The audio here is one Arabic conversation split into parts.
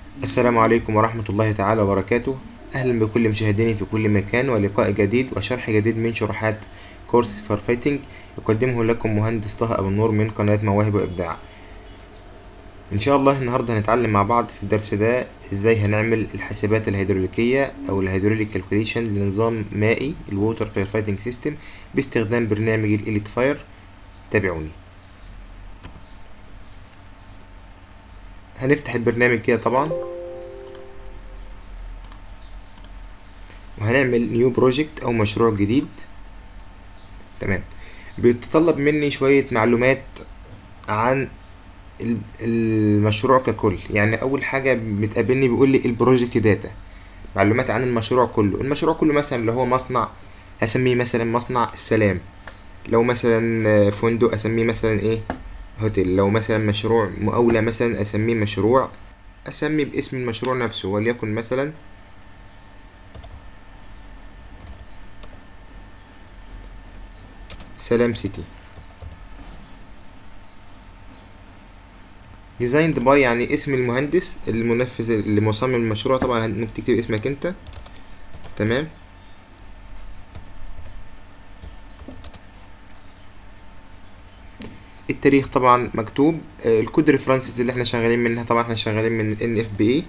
السلام عليكم ورحمة الله تعالى وبركاته. أهلا بكل مشاهديني في كل مكان، ولقاء جديد وشرح جديد من شروحات كورس فار فايتنج يقدمه لكم مهندس طه أبو النور من قناة مواهب وإبداع. إن شاء الله النهاردة هنتعلم مع بعض في الدرس ده إزاي هنعمل الحسابات الهيدروليكية أو الهيدروليك كالكوليشن لنظام مائي الووتر فاير فايتنج سيستم باستخدام برنامج الإليت فاير. تابعوني. هنفتح البرنامج كده طبعا، وهنعمل نيو بروجكت او مشروع جديد. تمام. بيتطلب مني شوية معلومات عن المشروع ككل. يعني اول حاجة بتقابلني بيقول لي البروجكت داتا، معلومات عن المشروع كله. المشروع كله مثلا اللي هو مصنع هسميه مثلا مصنع السلام، لو مثلا فندق اسميه مثلا ايه هوتيل، لو مثلا مشروع مقاولة مثلا اسميه مشروع، اسمي باسم المشروع نفسه وليكن مثلا سلام سيتي. ديزايند باي يعني اسم المهندس المنفذ اللي مصمم المشروع، طبعا ممكن تكتب اسمك انت. تمام. التاريخ طبعا مكتوب. الكود ريفرنسز اللي احنا شغالين منها، طبعا احنا شغالين من NFPA.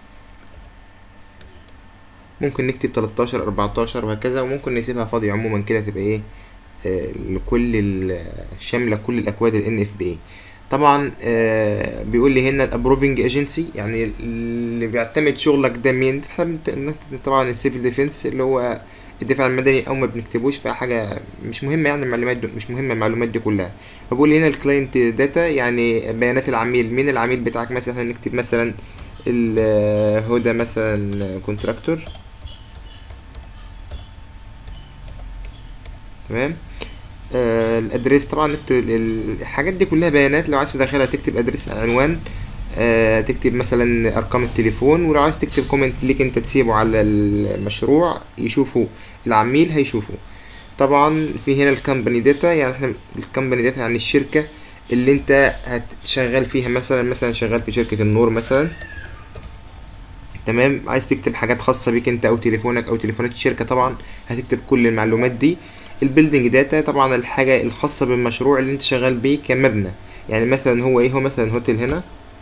ممكن نكتب 13 14 وهكذا، وممكن نسيبها فاضية عموما كده تبقى ايه لكل شاملة كل الأكواد ال NFPA. طبعا بيقول لي هنا الابروفنج ايجنسي، يعني اللي بيعتمد شغلك ده مين. طبعا السيفل ديفense اللي هو الدفاع المدني، او ما بنكتبوش في حاجه مش مهمه، يعني المعلومات دي مش مهمه، المعلومات دي كلها. فبقول هنا الكلاينت داتا يعني بيانات العميل. مين العميل بتاعك؟ مثلا نكتب مثلا هدى مثلا كونتراكتور. تمام. الادريس طبعا الحاجات دي كلها بيانات. لو عايز تدخلها تكتب ادريس، عنوان، تكتب مثلا ارقام التليفون، ولو عايز تكتب كومنت ليك انت تسيبه على المشروع يشوفه العميل هيشوفه. طبعا في هنا الكمباني داتا، يعني احنا الكمباني داتا يعني الشركة اللي انت هتشغل فيها، مثلا شغال في شركة النور مثلا. تمام. عايز تكتب حاجات خاصة بيك انت او تليفونك او تليفونات الشركة، طبعا هتكتب كل المعلومات دي. البيلدينج داتا طبعا الحاجة الخاصة بالمشروع اللي انت شغال بيه كمبنى، يعني مثلا هو ايه، هو مثلا هوتيل هنا.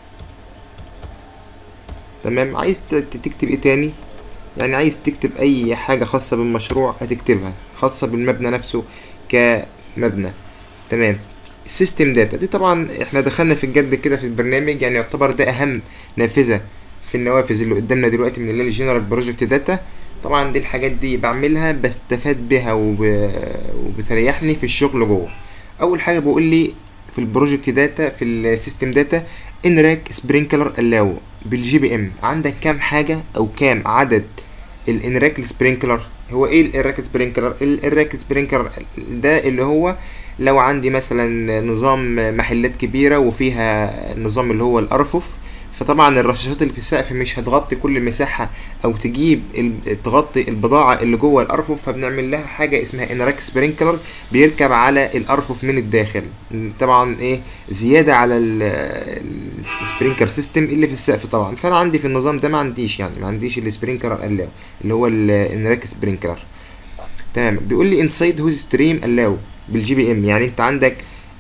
تمام. عايز تكتب ايه تاني؟ يعني عايز تكتب اي حاجة خاصة بالمشروع هتكتبها، خاصة بالمبنى نفسه كمبنى. تمام. السيستم داتا دي طبعا احنا دخلنا في الجد كده في البرنامج، يعني يعتبر ده اهم نافذة في النوافذ اللي قدامنا دلوقتي من اللي هي الجنرال بروجكت داتا. طبعا دي الحاجات دي بعملها بستفاد بها وبتريحني في الشغل جوه. اول حاجة بقول لي في البروجكت داتا في السيستم داتا ان راك سبرينكلر الاو بالGPM. عندك كام حاجة او كام عدد الانراك سبرينكلر؟ هو ايه الانراك سبرينكلر؟ الانراك سبرينكلر ده اللي هو لو عندي مثلا نظام محلات كبيرة وفيها نظام اللي هو الارفف، فطبعا الرشاشات اللي في السقف مش هتغطي كل المساحة او تجيب تغطي البضاعة اللي جوه الارفف، فبنعمل لها حاجة اسمها انراك سبرينكلر بيركب على الارفف من الداخل. طبعا ايه زيادة على السبرينكلر سيستم اللي في السقف طبعا. فانا عندي في النظام ده ما عنديش، يعني ما عنديش السبرينكلر اللي هو الانراك سبرينكلر. تمام. بيقول لي انسايد هوز ستريم الاو بالGPM، يعني انت عندك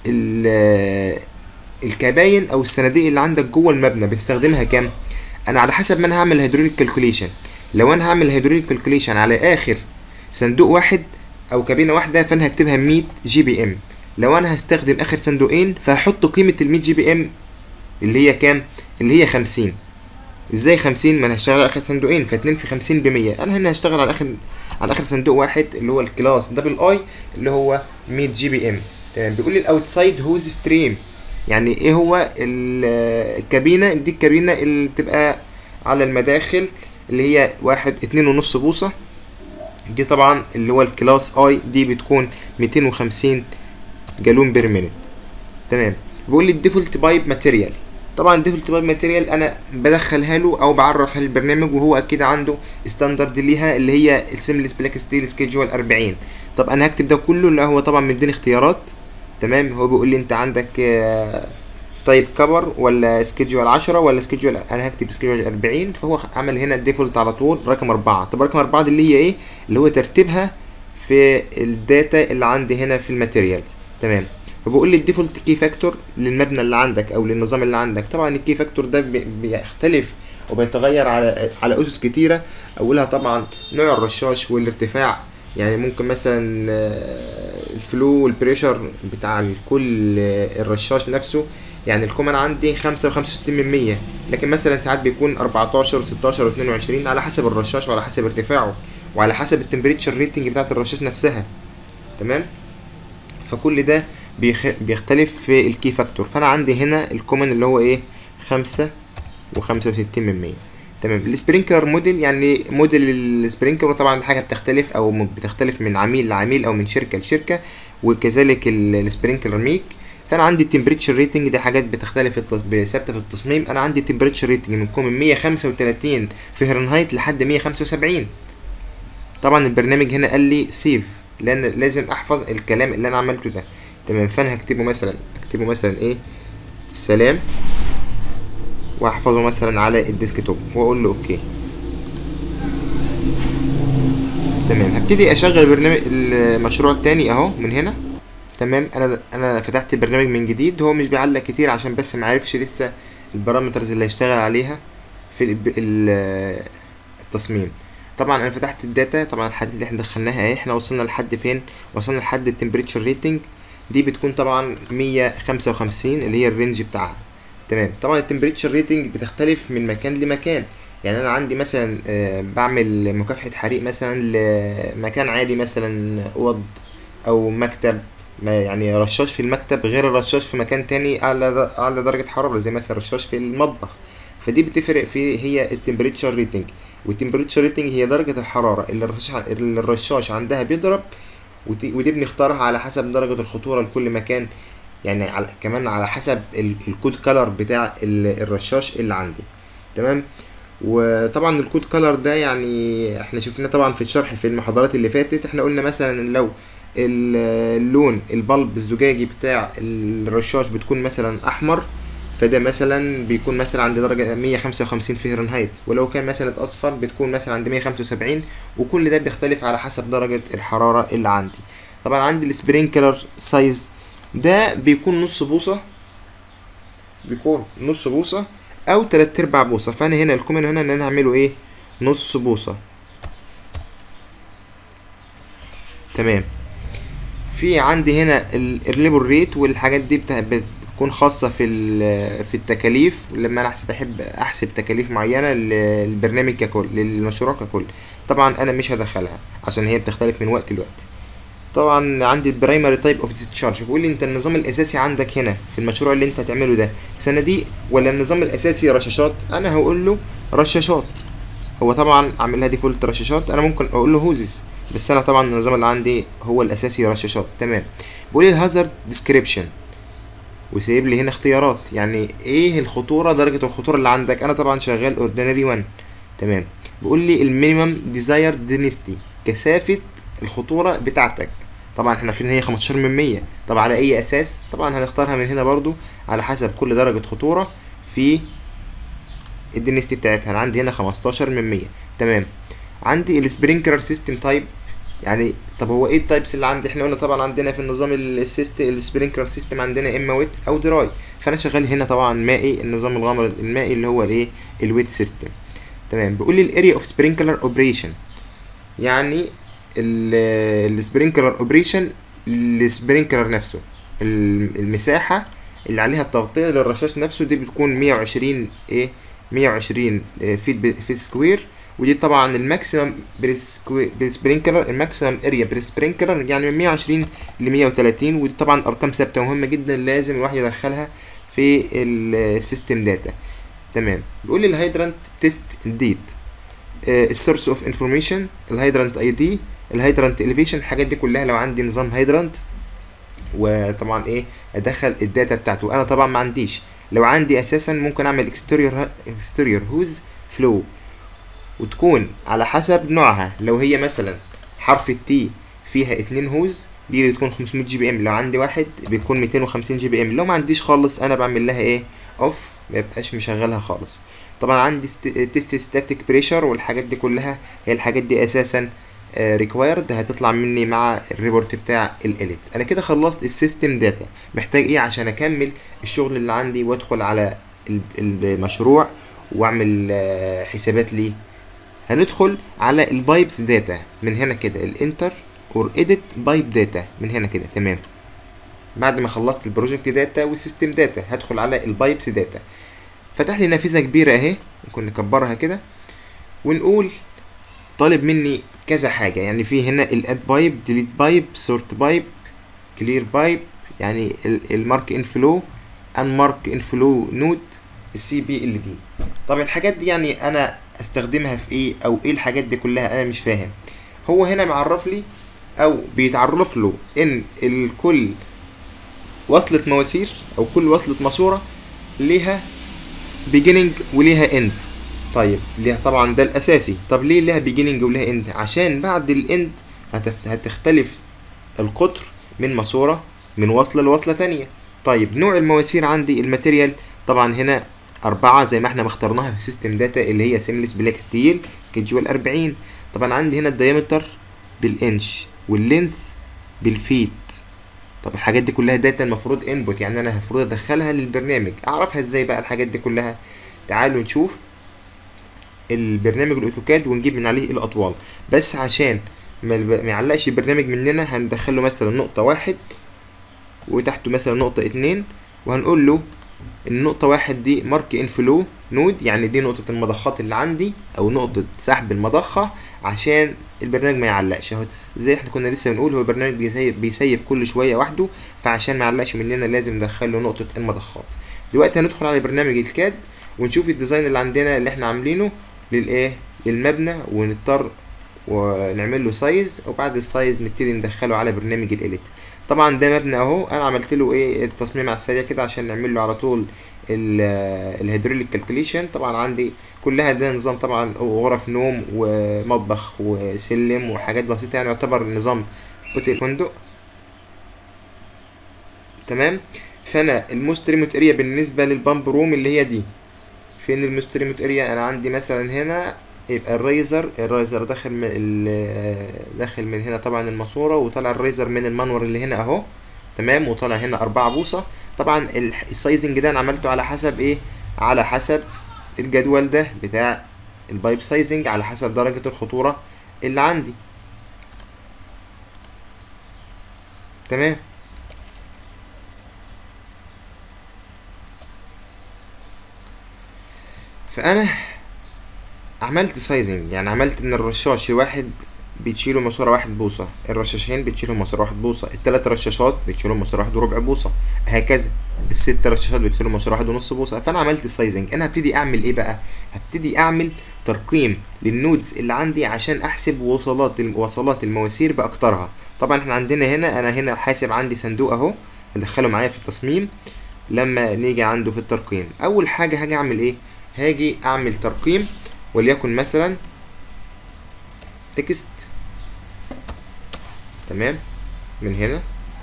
الكباين او الصناديق اللي عندك جوه المبنى بتستخدمها كام. انا على حسب ما انا هعمل هيدروليك كالكوليشن، لو انا هعمل هيدروليك كالكوليشن على اخر صندوق واحد او كابينه واحده فانا هكتبها 100 GPM. لو انا هستخدم اخر صندوقين فهحط قيمه ال100 GPM اللي هي كام، اللي هي 50. ازاي 50؟ ما انا هشتغل على اخر صندوقين، فاتنين في 50 ب100. انا هنا هشتغل على اخر صندوق واحد اللي هو الكلاس دبل اي اللي هو 100 GPM. تمام. بيقول لي الاوتسايد هوز ستريم، يعني ايه هو الكابينة دي؟ الكابينة اللي بتبقى على المداخل اللي هي 2.5 بوصة دي، طبعا اللي هو الكلاس اي دي بتكون 250 جالون بير مينت. تمام. بيقول لي الديفولت بايب ماتيريال، طبعا الديفولت بايب ماتيريال انا بدخلها له او بعرفها للبرنامج، وهو اكيد عنده ستاندرد ليها اللي هي السيملس بلاك ستيل سكيدجول 40. طب انا هكتب ده كله؟ لا، هو طبعا مديني اختيارات. تمام. هو بيقول لي انت عندك طيب كبر ولا سكيدجول 10 ولا سكيدجول، انا هكتب سكيدجول 40. فهو عمل هنا الديفولت على طول رقم 4. طب رقم 4 دي اللي هي ايه؟ اللي هو ترتيبها في الداتا اللي عندي هنا في الماتيريالز. تمام. فبقول لي الديفولت كي فاكتور للمبنى اللي عندك او للنظام اللي عندك. طبعا الكي فاكتور ده بيختلف وبيتغير على اسس كتيره. اولها طبعا نوع الرشاش والارتفاع. يعني ممكن مثلا الفلو والبريشر بتاع كل الرشاش نفسه. يعني الكومان عندي 5.65%، لكن مثلا ساعات بيكون 14 16 و22 على حسب الرشاش وعلى حسب ارتفاعه وعلى حسب التمبريتشر ريتنج بتاعت الرشاش نفسها. تمام. فكل ده بيختلف في الكي فاكتور. فانا عندي هنا الكومن اللي هو ايه 5.65%. تمام. السبرينكلر موديل، يعني موديل السبرينكلر طبعا الحاجه بتختلف او بتختلف من عميل لعميل او من شركه لشركه، وكذلك السبرينكلر ميك. فانا عندي التمبريتشر ريتنج دي حاجات بتختلف ثابته في التصميم. انا عندي التمبريتشر ريتنج من 135 فهرنهايت لحد 175. طبعا البرنامج هنا قال لي سيف، لان لازم احفظ الكلام اللي انا عملته ده. تمام. فانا هكتبه مثلا ايه سلام، واحفظه مثلا على الديسكتوب واقول له اوكي. تمام. هبتدي اشغل برنامج المشروع التاني اهو من هنا. تمام. انا فتحت البرنامج من جديد. هو مش بيعلق كتير عشان بس معرفش لسه البارامترز اللي هيشتغل عليها في التصميم. طبعا انا فتحت الداتا. طبعا الحدد اللي احنا دخلناها اهي. احنا وصلنا لحد فين؟ وصلنا لحد التمبريتشر ريتنج. دي بتكون طبعا 155 اللي هي الرينج بتاعها. تمام. طبعا التمبريتشر ريتنج بتختلف من مكان لمكان. يعني انا عندي مثلا بعمل مكافحة حريق مثلا لمكان عادي، مثلا اوض او مكتب، يعني رشاش في المكتب غير الرشاش في مكان تاني اعلى درجة حرارة، زي مثلا رشاش في المطبخ. فدي بتفرق في هي التمبريتشر ريتنج. والتمبريتشر ريتنج هي درجة الحرارة اللي الرشاش عندها بيضرب، ودي بنختارها على حسب درجة الخطورة لكل مكان. يعني كمان على حسب الكود كالر بتاع الرشاش اللي عندي. تمام. وطبعا الكود كالر ده يعني احنا شفناه طبعا في الشرح في المحاضرات اللي فاتت. احنا قلنا مثلا لو اللون البلب الزجاجي بتاع الرشاش بتكون مثلا احمر، فده مثلا بيكون مثلا عند درجة 155 فهرنهايت، ولو كان مثلا اصفر بتكون مثلا عند 175. وكل ده بيختلف على حسب درجة الحرارة اللي عندي. طبعا عندي السبرينكلر سايز ده بيكون نص بوصة او 3/4 بوصة. فانا هنا الكومن هنا ان انا اعمله ايه نص بوصة. تمام. في عندي هنا الليبر ريت والحاجات دي بتكون خاصة في التكاليف. لما انا بحب احسب تكاليف معينة للبرنامج ككل، للمشروع ككل. طبعا انا مش هدخلها عشان هي بتختلف من وقت لوقت. طبعا عندي البرايمري تايب اوف ديسشارج. بيقول لي انت النظام الاساسي عندك هنا في المشروع اللي انت هتعمله ده صناديق ولا النظام الاساسي رشاشات؟ انا هقول له رشاشات. هو طبعا عاملها ديفولت رشاشات. انا ممكن اقول له هوزز، بس انا طبعا النظام اللي عندي هو الاساسي رشاشات. تمام. بيقول لي الهازارد ديسكريبشن، وسايب لي هنا اختيارات. يعني ايه الخطوره، درجه الخطوره اللي عندك. انا طبعا شغال اوردينري 1. تمام. بيقول لي المينيمم ديزاير دينستي، كثافه الخطوره بتاعتك. طبعا احنا عارفين ان هي 15%. طب على اي اساس؟ طبعا هنختارها من هنا برضو على حسب كل درجه خطوره في الدينستي بتاعتها. انا عندي هنا 15%. تمام. عندي السبرينكلر سيستم تايب. يعني طب هو ايه التايبس اللي عندي؟ احنا قلنا طبعا عندنا في النظام السيستم السبرينكلر سيستم عندنا اما ويت او دراي. فانا شغال هنا طبعا مائي، النظام الغامر المائي اللي هو الايه الويت سيستم. تمام. بيقول لي الاريا اوف سبرينكلر اوبريشن، يعني السبرينكلر اوبريشن السبرينكلر نفسه، المساحه اللي عليها التغطيه للرشاش نفسه دي بتكون 120 فيت سكوير. ودي طبعا الماكسيمم بالسبرينكلر، الماكسيمم اريا بالسبرينكلر يعني من 120 ل 130. ودي طبعا ارقام ثابته مهمه جدا لازم الواحد يدخلها في السيستم داتا. تمام. بيقول لي الهيدرانت تيست ديت، السورس اوف انفورميشن، الهيدرانت اي دي، الهيدرانت اليفيشن. الحاجات دي كلها لو عندي نظام هيدرانت وطبعا ايه ادخل الداتا بتاعته. انا طبعا ما عنديش. لو عندي اساسا ممكن اعمل اكستيريور هوز فلو، وتكون على حسب نوعها. لو هي مثلا حرف التي فيها 2 هوز دي اللي تكون 500 جي بي ام، لو عندي واحد بيكون 250 جي بي ام، لو ما عنديش خالص انا بعمل لها ايه، اوف، ما يبقاش مشغلها خالص. طبعا عندي تيست ستاتيك بريشر والحاجات دي كلها، هي الحاجات دي اساسا ريكوايرد هتطلع مني مع الريبورت بتاع الاليت. انا كده خلصت السيستم داتا. محتاج ايه عشان اكمل الشغل اللي عندي وادخل على المشروع واعمل حسابات ليه؟ هندخل على البايبس داتا من هنا كده، الانتر اور اديت بايب داتا من هنا كده. تمام، بعد ما خلصت البروجكت داتا والسيستم داتا هدخل على البايبس داتا. فتح لي نافذه كبيره اهي، ممكن نكبرها كده ونقول طالب مني كذا حاجه. يعني في هنا الاد بايب، ديليت بايب، سورت بايب، كلير بايب، يعني المارك انفلو، ان مارك انفلو نود، السي بي ال دي. طب الحاجات دي يعني انا استخدمها في ايه، او ايه الحاجات دي كلها؟ انا مش فاهم. هو هنا معرف لي او بيتعرف له ان الكل وصلة مواسير او كل وصلة ماسورة ليها beginning وليها end. طيب ليها طبعا ده الاساسي. طب ليه ليها beginning وليها end؟ عشان بعد الاند هتختلف القطر من ماسورة من وصلة لوصلة تانية. طيب نوع المواسير عندي الماتيريال، طبعا هنا 4 زي ما احنا مختارناها في سيستم داتا اللي هي سيمليس بلاك ستيل سكيدجول 40. طبعا عندي هنا الديامتر بالانش واللينث بالفيت. طب الحاجات دي كلها داتا المفروض انبوت، يعني انا المفروض ادخلها للبرنامج. اعرفها ازاي بقى الحاجات دي كلها؟ تعالوا نشوف البرنامج الاوتوكاد ونجيب من عليه الاطوال. بس عشان ما يعلقش البرنامج مننا هندخله مثلا نقطة 1 وتحته مثلا نقطة 2، وهنقول له النقطة 1 دي مارك انفلو نود، يعني دي نقطة المضخات اللي عندي او نقطة سحب المضخة، عشان البرنامج ما يعلقش. اهو زي احنا كنا لسه بنقول، هو البرنامج بيسيف كل شوية وحده، فعشان ما يعلقش مننا لازم ندخله نقطة المضخات. دلوقتي هندخل على برنامج الكاد ونشوف الديزاين اللي عندنا اللي احنا عاملينه للايه، للمبنى، ونضطر ونعمل له سايز، وبعد السايز نبتدي ندخله على برنامج الاليت. طبعا ده مبنى اهو، انا عملت له ايه التصميم على السريع كده عشان نعمل له على طول الهيدروليك كالكوليشن. طبعا عندي كلها ده نظام طبعا غرف نوم ومطبخ وسلم وحاجات بسيطه، يعني يعتبر نظام اوتيل فندق. تمام، فانا الموست ريموت اريا بالنسبه للبامب روم اللي هي دي. فين الموست ريموت اريا؟ انا عندي مثلا هنا يبقى الريزر داخل من هنا طبعا الماسوره، وطلع الريزر من المنور اللي هنا اهو. تمام، وطلع هنا 4 بوصه. طبعا السايزنج ده انا عملته على حسب ايه، على حسب الجدول ده بتاع البايب سايزنج، على حسب درجه الخطوره اللي عندي. تمام، فانا عملت سايزنج، يعني عملت ان الرشاش واحد بتشيله ماسوره 1 بوصه، الرشاشين بتشيلهم ماسوره 1 بوصه، ال3 رشاشات بتشيلهم ماسوره 1 وربع بوصه، هكذا ال6 رشاشات بتشيلهم ماسوره 1 ونص بوصه. فانا عملت السايزنج. انا هبتدي اعمل ايه بقى؟ هبتدي اعمل ترقيم للنودز اللي عندي عشان احسب وصلات المواسير باقطارها. طبعا احنا عندنا هنا، انا هنا حاسب عندي صندوق اهو هدخله معايا في التصميم. لما نيجي عنده في الترقيم، اول حاجه هاجي اعمل ايه، هاجي اعمل ترقيم وليكن مثلا تكست. تمام، من هنا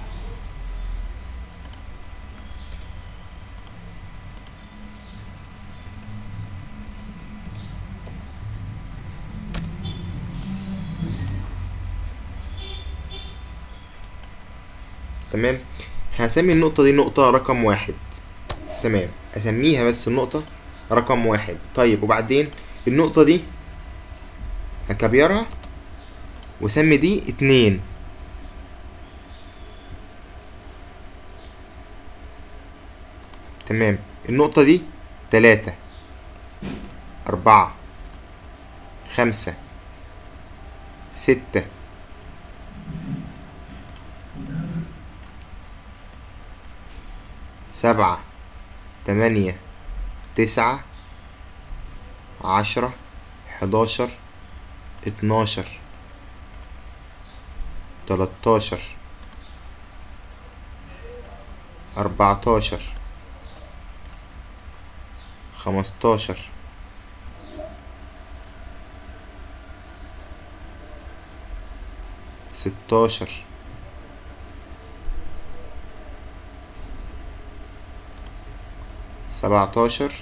تمام، هسمي النقطة دي نقطة رقم 1. تمام، اسميها بس النقطة رقم 1. طيب وبعدين النقطة دي هكبرها وسمي دي 2. تمام، النقطة دي 3 4 5 6 7 8 9 10 11 12 13 14 15 16 17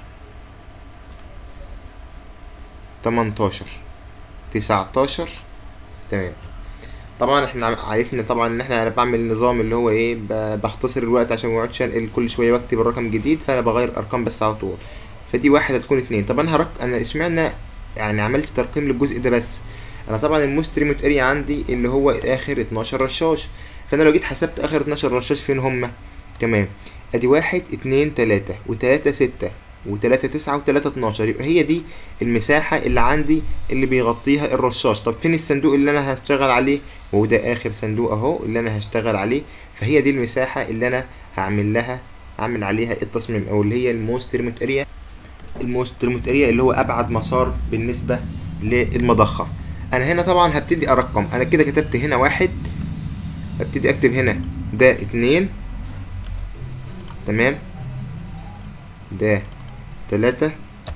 18 19. تمام. طبعا احنا عرفنا طبعا ان انا بعمل نظام اللي هو ايه، بختصر الوقت عشان مقعدش انقل كل شويه واكتب الرقم جديد، فانا بغير ارقام بس على طول. فدي واحد هتكون 2. طب انا اشمعنى يعني عملت ترقيم للجزء ده بس؟ انا طبعا الموست ريموت اريا عندي اللي هو اخر 12 رشاش، فانا لو جيت حسبت اخر 12 رشاش فين هما. تمام. ادي 1 2 3 و3 6 و3 9 و3 12، يبقى هي دي المساحة اللي عندي اللي بيغطيها الرشاش. طب فين الصندوق اللي انا هشتغل عليه؟ وده اخر صندوق اهو اللي انا هشتغل عليه، فهي دي المساحة اللي انا هعمل عليها التصميم، او اللي هي الموست ريموت اريا. الموست ريموت اريا اللي هو ابعد مسار بالنسبة للمضخة. انا هنا طبعا هبتدي ارقم. انا كده كتبت هنا 1، هبتدي اكتب هنا ده 2. تمام. ده 3.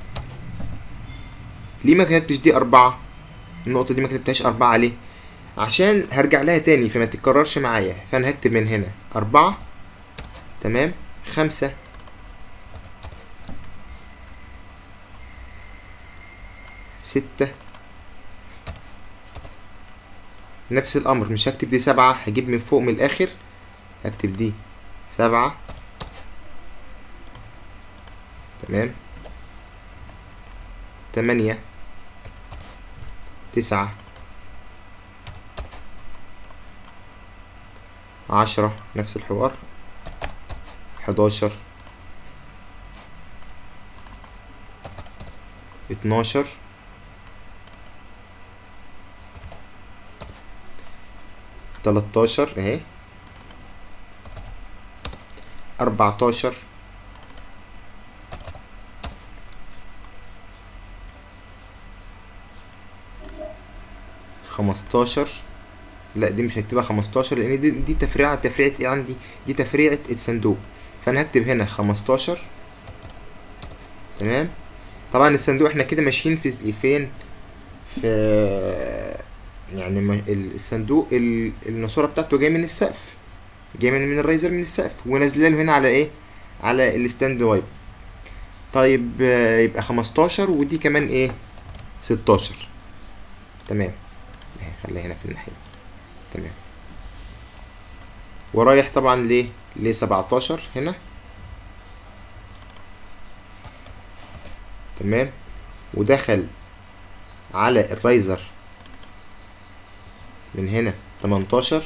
ليه ما كتبتش دي 4؟ النقطة دي ما كتبتهاش 4 ليه؟ عشان هرجع لها تاني فما تتكررش معايا، فانا هكتب من هنا 4. تمام. 5 6. نفس الامر، مش هكتب دي 7، هجيب من فوق من الاخر هكتب دي 7. تمام. 8 9 10 نفس الحوار. 11 12 13 اهي. 14 15. لا دي مش هكتبها 15 لان دي تفريعة ايه عندي؟ دي تفريعة الصندوق، فانا هكتب هنا 15. تمام. طبعا الصندوق احنا كده ماشيين في فين؟ في يعني الصندوق الناسورة بتاعته جاي من السقف، جاي من الرايزر من السقف ونازله له هنا على ايه؟ على الستاند وايب. طيب يبقى 15 ودي كمان ايه؟ 16. تمام. خليها هنا في الناحية. تمام. ورايح طبعا ليه؟ ل 17 هنا. تمام. ودخل على الرايزر من هنا 18.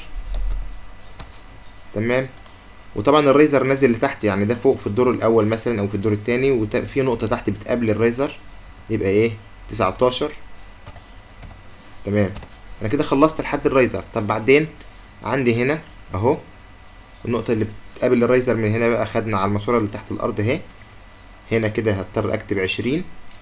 تمام. وطبعا الرايزر نازل لتحت، يعني ده فوق في الدور الاول مثلا او في الدور التاني، وفي نقطة تحت بتقابل الرايزر، يبقى ايه؟ 19. تمام. انا كده خلصت لحد الرايزر. طب بعدين عندي هنا اهو النقطة اللي بتقابل الرايزر من هنا بقى، خدنا على الماسورة اللي تحت الارض اهي. هنا كده هضطر اكتب 20.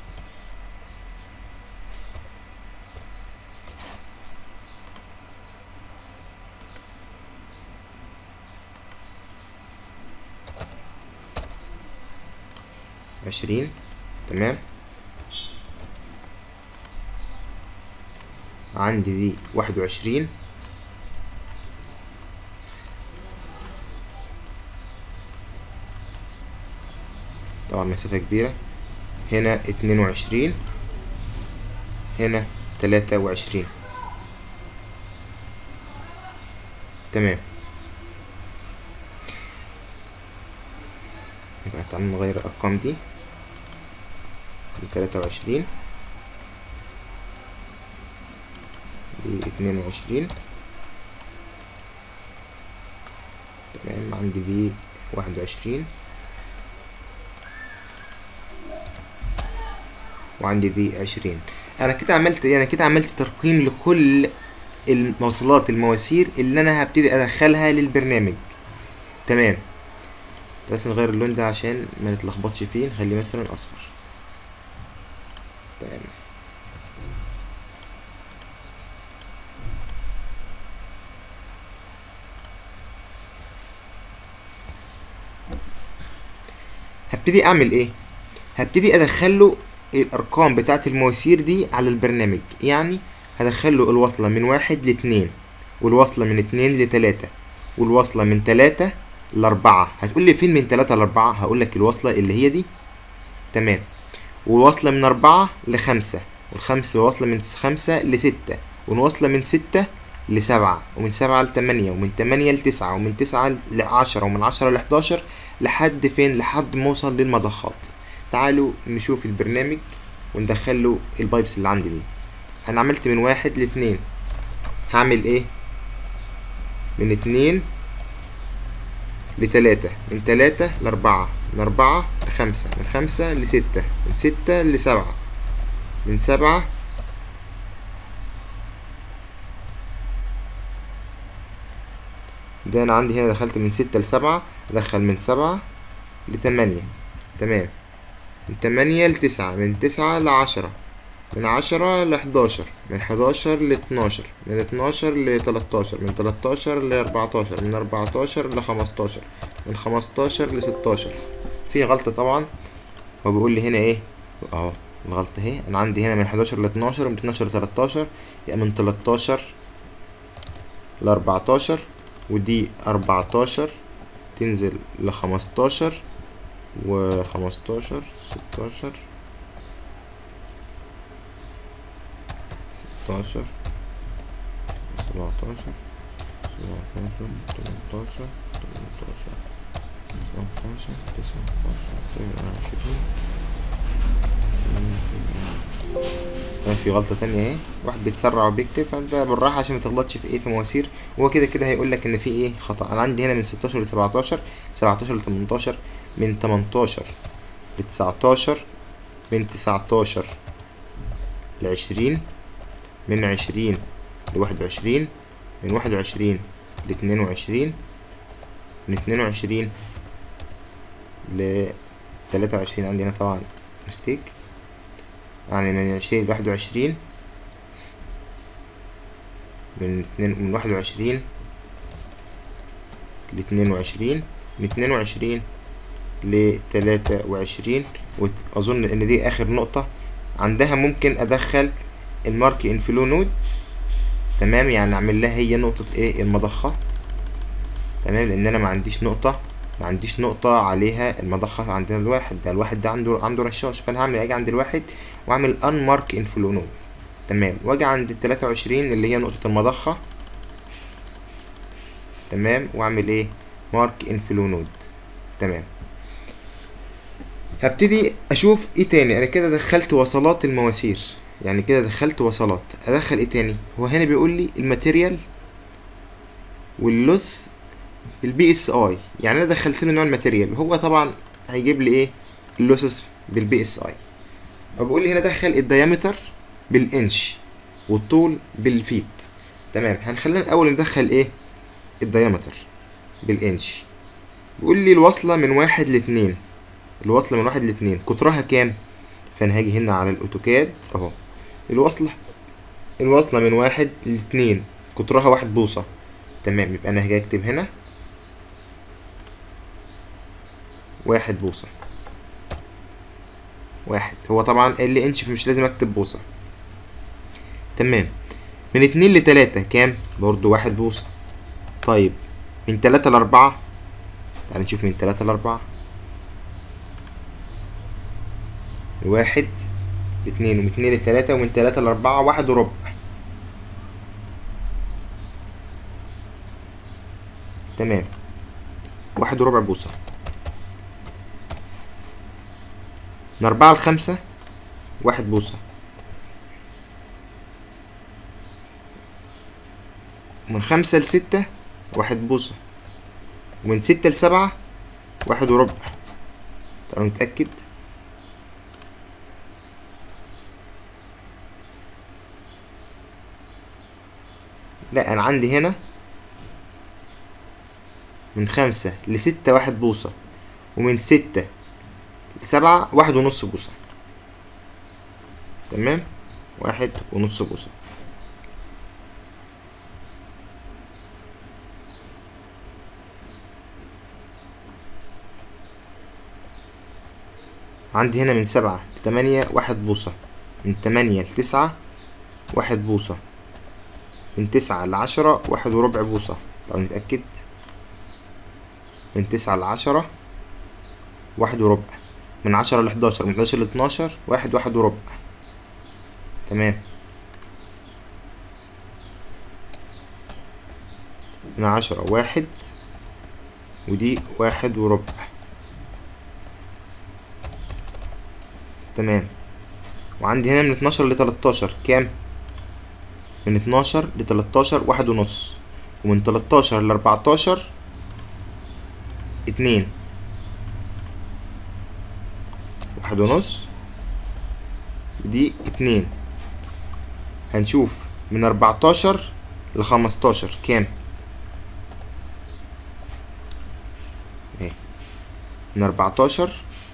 تمام. عندي دي 21. طبعا مسافة كبيرة. هنا 22. هنا 23. تمام. يبقى تعالى نغير الأرقام دي. 23 دي 22. تمام. عندي دي 21 وعندي دي 20. انا كده عملت ترقيم لكل المواسير اللي انا هبتدي ادخلها للبرنامج. تمام. بس نغير اللون ده عشان ما نتلخبطش فيه، نخليه مثلا اصفر. تمام. هبتدي اعمل ايه؟ هبتدي ادخله الارقام بتاعه المواسير دي على البرنامج. يعني هدخله الوصله من 1 ل2، والوصله من 2 ل3، والوصله من 3 ل4. هتقول لي فين من 3 ل4؟ هقول لك الوصله اللي هي دي تمام. وواصلة من 4 ل5، والخمسة واصلة من 5 ل6، والواصلة من 6 ل7، ومن 7 ل8، ومن 8 ل9، ومن 9 ل10، ومن 10 ل11، لحد فين؟ لحد ما اوصل للمضخات. تعالوا نشوف البرنامج وندخل له البايبس اللي عندي دي. انا عملت من 1 ل2، هعمل ايه؟ من 2 ل3، من 3 ل4، من 4 ل5، من 5 ل6، من 6 ل7، من 7 ده انا عندي هنا دخلت من 6 ل7، ادخل من 7 ل8. تمام. من 8 ل9، من 9 ل10، من 10 ل11، من 11 ل12، من 12 ل13، من 13 ل14، من 14 ل15، من 15 ل16. في غلطة طبعا، هو بيقول لي هنا ايه اهو الغلطة اهي. انا عندي هنا من 11 ل 12، من 12 ل 13، يبقى من 13 ل 14، ودي 14 تنزل ل 15، و 15 16 16 17 17 18 18 19 20. في غلطة تانية اهي، واحد بيتسرع وبيكتب، فانت بالراحة عشان متغلطش في ايه في مواسير. وهو كده كده هيقولك ان في ايه خطأ. انا عندي هنا من 16 ل 17، 17 ل 18، من 18 ل 19، من 19 ل 20، من 20 ل 21، من 21 ل 22، من 22 ل 23. عندي هنا طبعا مستيك، يعني من 20 ل 21، من 21 ل 22، من 22 ل 23. واظن ان دي اخر نقطة عندها. ممكن ادخل المارك انفلو نود، تمام، يعني اعمل لها هي نقطة ايه المضخة، تمام، لان انا ما عنديش نقطة عليها المضخة. عندنا الواحد ده عنده رشاش، فانا هعمل اجي عند الواحد واعمل ان مارك انفلو نود، تمام، واجي عند ال 23 اللي هي نقطة المضخة، تمام، واعمل ايه مارك انفلو نود، تمام. هبتدي اشوف ايه تاني. انا كده دخلت وصلات المواسير، يعني كده دخلت وصلات. ادخل ايه تاني؟ هو هنا بيقول لي الماتيريال واللوس بالبي اس اي، يعني انا دخلت له نوع الماتيريال، هو طبعا هيجيب لي ايه اللوسس بالبي اس اي. وبيقول لي هنا دخل الديامتر بالانش والطول بالفيت، تمام. هنخلينا الاول ندخل ايه الديامتر بالانش. بيقول لي الوصله من 1 ل2، الوصله من 1 ل2 قطرها كام؟ فانا هاجي هنا على الاوتوكاد اهو، الوصله من 1 ل2 قطرها 1 بوصه، تمام. يبقى انا هاجي اكتب هنا 1 بوصه، 1. هو طبعا اللي انش فمش لازم اكتب بوصه، تمام. من 2 ل3 كام؟ برضو 1 بوصه. طيب من 3 ل4، تعال نشوف من 3 ل4، 1 ل2، ومن 2 ل3، ومن 3 ل4 1 وربع، تمام، 1 وربع بوصة. من 4 ل5 1 بوصة، ومن 5 ل6 1 بوصة، ومن 6 ل7 1 وربع. تعالوا نتأكد. لا، أنا عندي هنا من 5 ل6 1 بوصة، ومن 6 ل7 1.5 بوصة، تمام، 1.5 بوصة. عندي هنا من 7 ل8 1 بوصة، من 8 ل9 1 بوصة، من 9 ل10 1 وربع بوصة. تعالوا نتأكد. من 9 ل10 1 وربع، من 10 ل 11، من 11 ل 12 1 1 وربع. تمام، من 10 1 ودي 1 وربع. تمام، وعندي هنا من 12 ل 13 كام؟ من 12 ل 13 1 ونص، ومن 13 ل 14 2 1 ونص ودي 2. هنشوف من 14 ل 15 كام؟ اهي من 14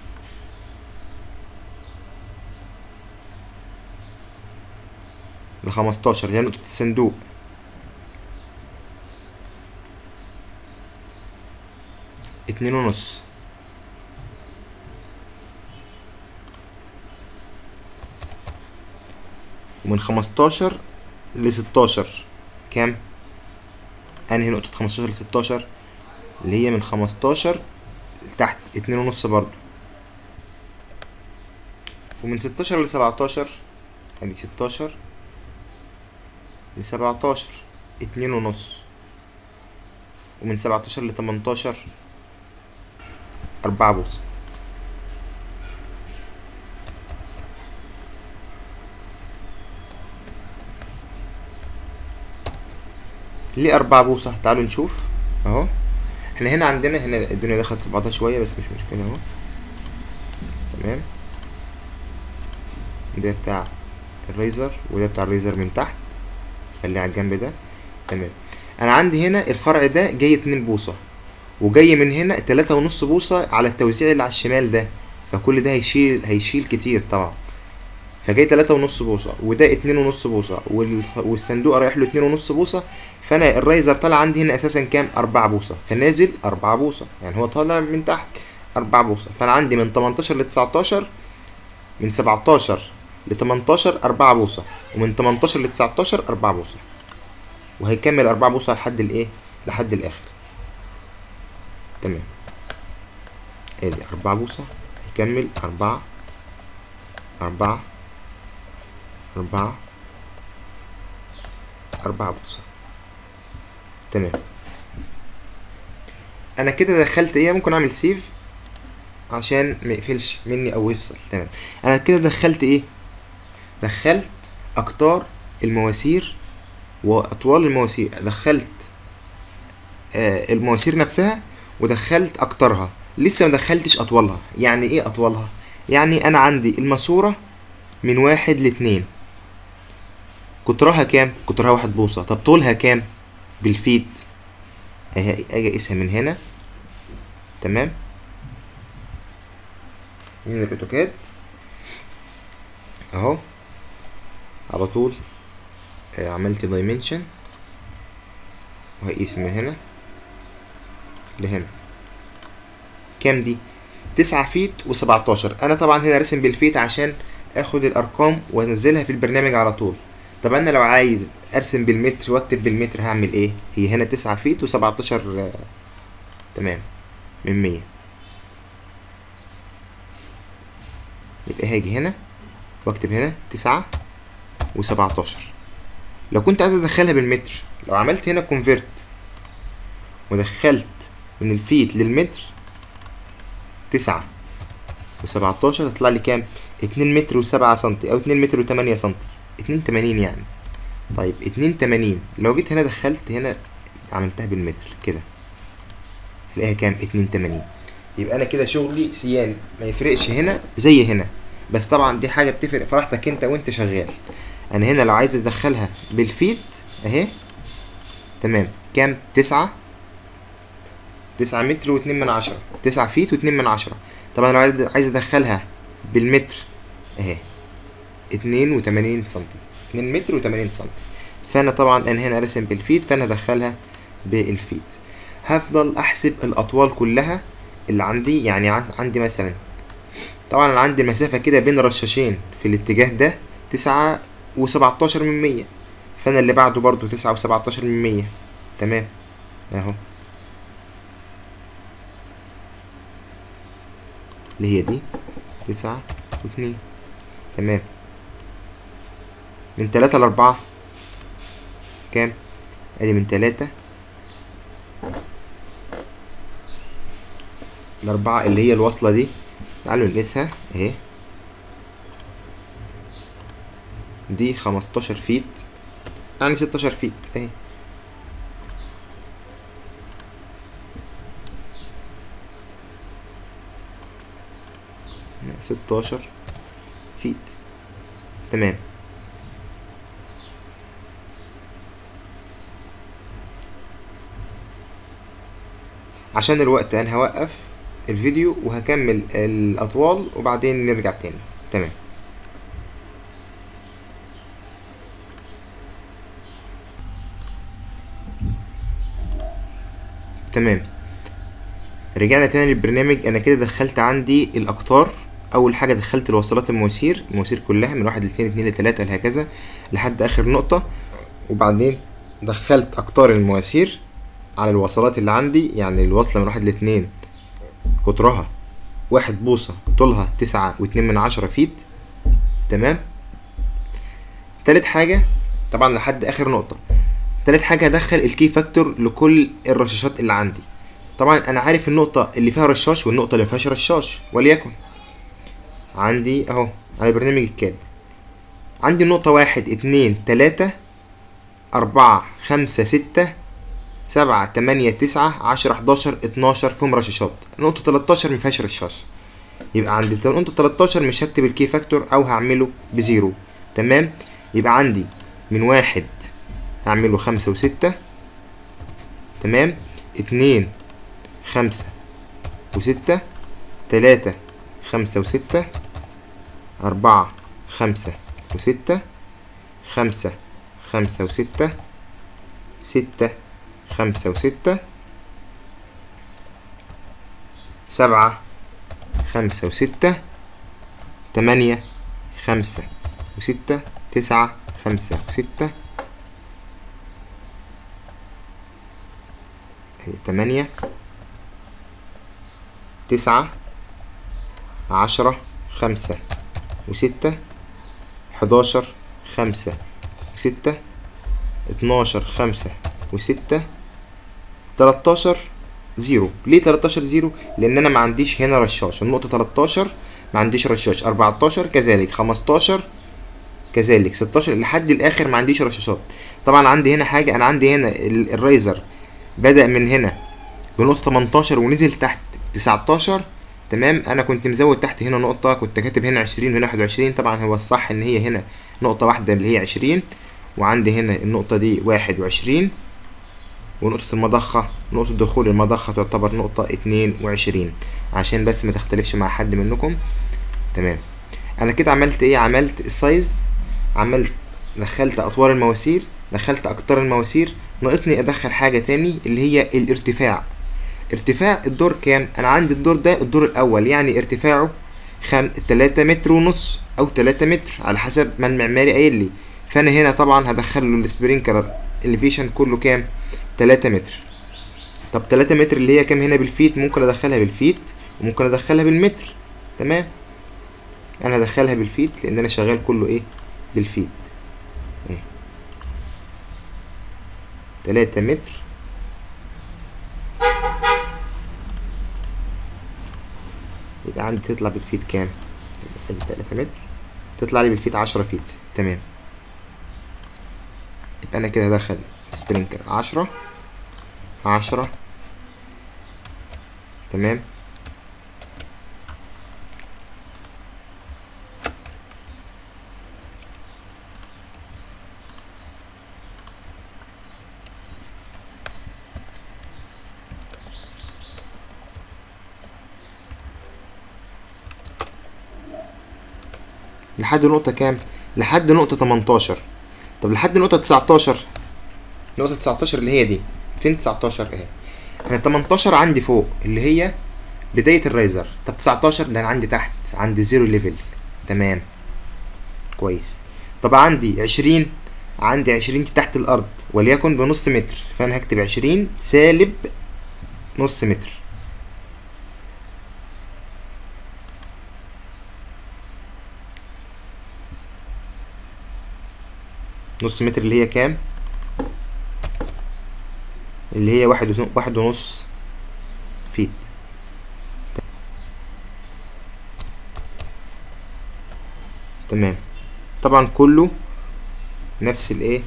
ل 15 اللي هي نقطة الصندوق. اتنين ونص. ومن 15 ل 16 كام؟ انهي نقطة 15 ل 16 اللي هي من 15 لتحت 2.5 برضو. ومن 16 ل 17 ادي 16 ل 17 2.5. ومن 17 ل 18 4 بوصة. ليه 4 بوصة؟ تعالوا نشوف اهو. احنا هنا عندنا هنا الدنيا دخلت في بعضها شوية بس مش مشكلة اهو. تمام، ده بتاع الريزر وده بتاع الريزر من تحت، خليه على الجنب ده. تمام، انا عندي هنا الفرع ده جاي 2 بوصة وجاي من هنا 3.5 بوصة على التوزيع اللي على الشمال ده، فكل ده هيشيل كتير طبعا، فجاي 3.5 بوصة وده 2.5 بوصة والصندوق رايح له 2.5 بوصة. فانا الرايزر طالع عندي هنا اساسا كام؟ 4 بوصة، فنازل 4 بوصة، يعني هو طالع من تحت 4 بوصة. فانا عندي من 18 ل 19، من 17 ل 18 4 بوصة، ومن 18 ل 19 4 بوصة، وهيكمل 4 بوصة لحد الايه؟ لحد الاخر. تمام، ادي 4 بوصة هيكمل 4 4 4 4 بوصة. تمام، انا كده دخلت ايه؟ ممكن اعمل سيف عشان ما يقفلش مني او يفصل. تمام، انا كده دخلت ايه؟ دخلت اقطار المواسير واطوال المواسير، دخلت المواسير نفسها ودخلت اقطارها، لسه ما دخلتش اطوالها. يعني ايه اطوالها؟ يعني انا عندي الماسورة من 1 ل2 قطرها كام؟ قطرها 1 بوصة. طب طولها كام بالفيت؟ اجي اقيسها من هنا. تمام، من الاوتوكاد اهو على طول. عملت دايمنشن وهقيس من هنا لهنا كام دي؟ 9 فيت و17. انا طبعا هنا راسم بالفيت عشان اخد الارقام وانزلها في البرنامج على طول. طب انا لو عايز ارسم بالمتر واكتب بالمتر هعمل ايه؟ هي هنا 9 فيت و17. تمام، من 100. يبقى هاجي هنا واكتب هنا 9 و17. لو كنت عايز ادخلها بالمتر، لو عملت هنا كونفرت ودخلت من الفيت للمتر 9 و17 هتطلع لي كام؟ 2 متر و7 سنتي او 2 متر و8 سنتي، 82 يعني. طيب 82 لو جيت هنا دخلت هنا عملتها بالمتر كده هلاقيها كام؟ 82. يبقى انا كده شغلي سيان، ما يفرقش هنا زي هنا، بس طبعا دي حاجه بتفرق في راحتك انت وانت شغال. انا هنا لو عايز ادخلها بالفيت اهي. تمام، كام؟ 9 متر و2 من 10، 9 فيت و2 من 10. طبعا لو عايز ادخلها بالمتر اهي 82 سنتي، 2 متر و80 سنتي. فانا طبعا انا هنا راسم بالفيت، فانا هدخلها بالفيت. هفضل احسب الاطوال كلها اللي عندي. يعني عندي مثلا طبعا انا عندي مسافة كده بين رشاشين في الاتجاه ده 9 و17 من 100، فانا اللي بعده برضو 9 و17 من 100. تمام اهو اللي هي دي 9 و2. تمام. من 3 ل4 كام؟ ادي من 3 ل4 اللي هي الوصلة دي. تعالوا نقيسها اهي، دي 15 فيت، يعني 16 فيت اهي. لا، 16 فيت. تمام. عشان الوقت انا هوقف الفيديو وهكمل الاطوال وبعدين نرجع تاني. تمام. تمام، رجعنا تاني للبرنامج. انا كده دخلت عندي الاقطار. اول حاجه دخلت الوصلات المواسير كلها من 1 ل2 2 ل3 هكذا لحد اخر نقطه، وبعدين دخلت اقطار المواسير على الوصلات اللي عندي. يعني الوصله من 1 ل2 قطرها 1 بوصه، طولها 9.2 فيت. تمام. تالت حاجه طبعا لحد اخر نقطه. تالت حاجه هدخل الكي فاكتور لكل الرشاشات اللي عندي. طبعا انا عارف النقطه اللي فيها رشاش والنقطه اللي مفيهاش رشاش، وليكن عندي اهو على برنامج الكاد عندي نقطه 1 2 3 4 5 6 7 8 9 10 11 12 فيهم رشاشات. نقطه 13 مفيهاش رشاش، يبقى عندي نقطه 13 مش هكتب الكي فاكتور او هعمله بزيرو. تمام. يبقى عندي من 1 هعمله 5 و6. تمام. 2 5 و6، 3 5 و6، 4 5 و6، 5 5 و6، 6 5 و6، 7 5 و6، 8 5 و6، 9 5 و6، 8 9 10 5 و6، 11 5 و6، 12 5 و6، 13 0. ليه 13 0؟ لان انا ما عنديش هنا رشاش. النقطة 13 ما عنديش رشاش، 14 كذلك، 15 كذلك، 16 لحد الاخر ما عنديش رشاشات. طبعا عندي هنا حاجة، انا عندي هنا الرايزر بدأ من هنا بنقطة 18 ونزل تحت 19. تمام. انا كنت مزود تحت هنا نقطة، كنت كاتب هنا 20 وهنا 21. طبعا هو الصح ان هي هنا نقطة واحدة اللي هي 20، وعندي هنا النقطة دي 21، ونقطة المضخة نقطة دخول المضخة تعتبر نقطة 22 عشان بس ما تختلفش مع حد منكم. تمام. انا كده عملت ايه؟ عملت السايز، عملت دخلت اطوال المواسير، دخلت اقطار المواسير. ناقصني ادخل حاجة تاني اللي هي الارتفاع. ارتفاع الدور كام؟ انا عندي الدور ده الدور الاول، يعني ارتفاعه 3 متر ونص او 3 متر على حسب ما المعماري قايل لي. فانا هنا طبعا هدخل له السبرينكلر اليفيشن كله كام؟ 3 متر. طب 3 متر اللي هي كام هنا بالفيت؟ ممكن ادخلها بالفيت وممكن ادخلها بالمتر. تمام. انا هدخلها بالفيت لان انا شغال كله ايه؟ بالفيت. ايه 3 متر يبقى عندي تطلع بالفيت كام؟ ادي 3 متر تطلع لي بالفيت 10 فيت. تمام. يبقى انا كده هدخل سبرينكلر 10 10. تمام. لحد نقطة كام؟ لحد نقطة 18. طب لحد نقطة 19، نقطة 19 اللي هي دي فين؟ 19 اهي. انا 18 عندي فوق اللي هي بداية الرايزر. طب 19 ده انا عندي تحت، عندي زيرو ليفل. تمام كويس. طب عندي 20، عندي 20 تحت الارض وليكن بنص متر، فانا هكتب 20 سالب نص متر. نص متر اللي هي كام؟ اللي هي 1.5 فيت. تمام. طبعا كله نفس الايه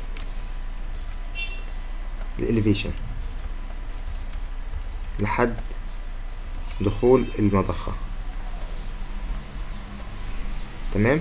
الاليفيشن لحد دخول المضخة. تمام.